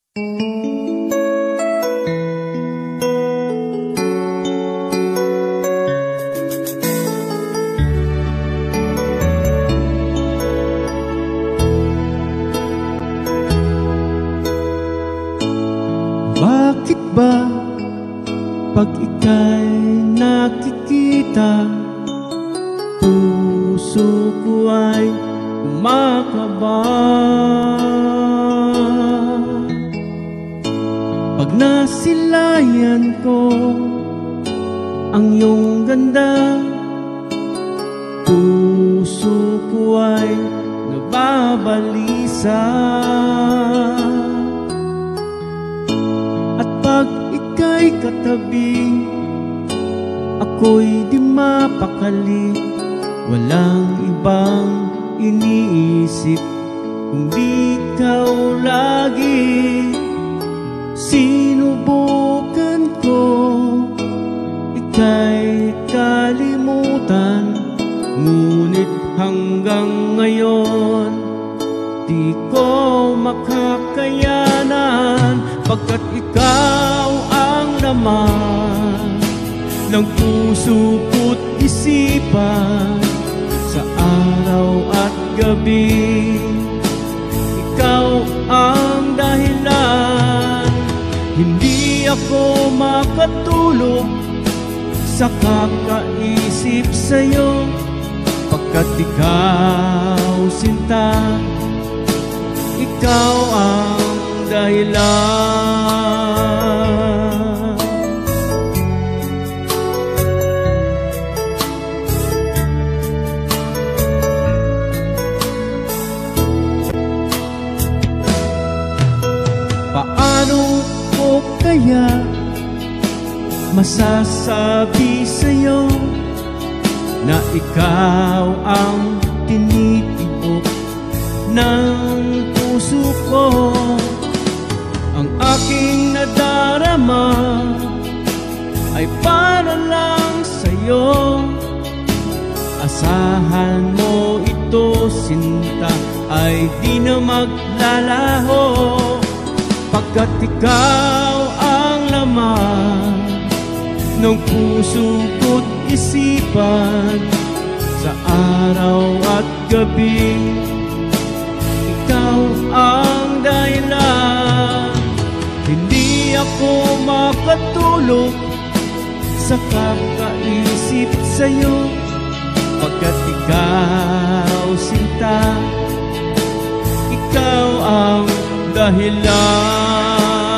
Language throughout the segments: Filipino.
Bakit ba pag ika'y nakikita, puso ko ay kumakaba? Pag nasilayan ko ang iyong ganda, puso ko ay nababalisa. At pag ika'y katabi, ako'y di mapakali. Walang ibang iniisip kundi ikaw lagi. Sinubukan ko ika'y kalimutan, ngunit hanggang ngayon di ko makakayanan. Pagkat ikaw ang laman ng puso ko't isipan, sa araw at gabi ikaw ang dahilan. Hindi ako makatulog sa kakaisip sa'yo, pagkat ikaw sinta, ikaw ang dahilan. Paano ko kaya masasabi sa'yo na ikaw ang tinitibok ng puso ko? Ang aking nadarama ay para lang sa'yo. Asahan mo ito, sinta, ay di na maglalaho, pagkat ikaw ang laman ng puso ko't isipan, sa araw at gabi ikaw ang dahilan. Hindi ako makatulog sa kakaisip sa'yo, pagkat ikaw sinta, ikaw ang dahilan.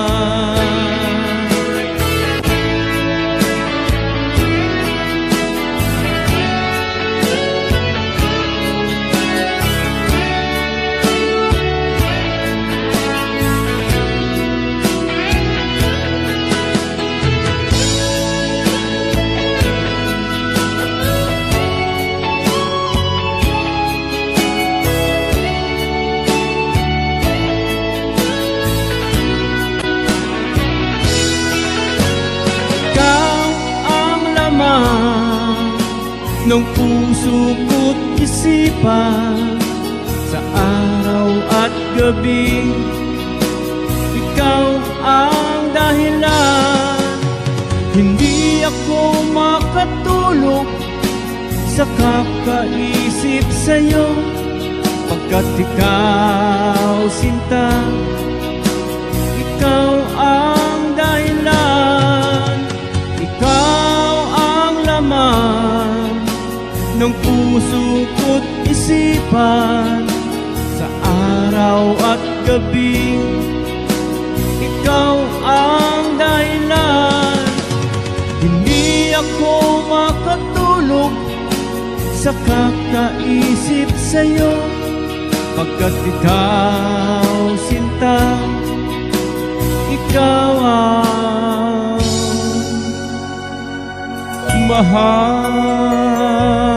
Ng puso ko't isipan, sa araw at gabi ikaw ang dahilan. Hindi ako makatulog sa kakaisip sa'yo, pagkat ikaw sinta, ikaw ang dahilan. Ikaw ang laman ng puso ko't isipan, sa araw at gabi ikaw ang dahilan. Hindi ako makatulog sa kakaisip sa'yo, pagkat ikaw sinta, ikaw ang mahal.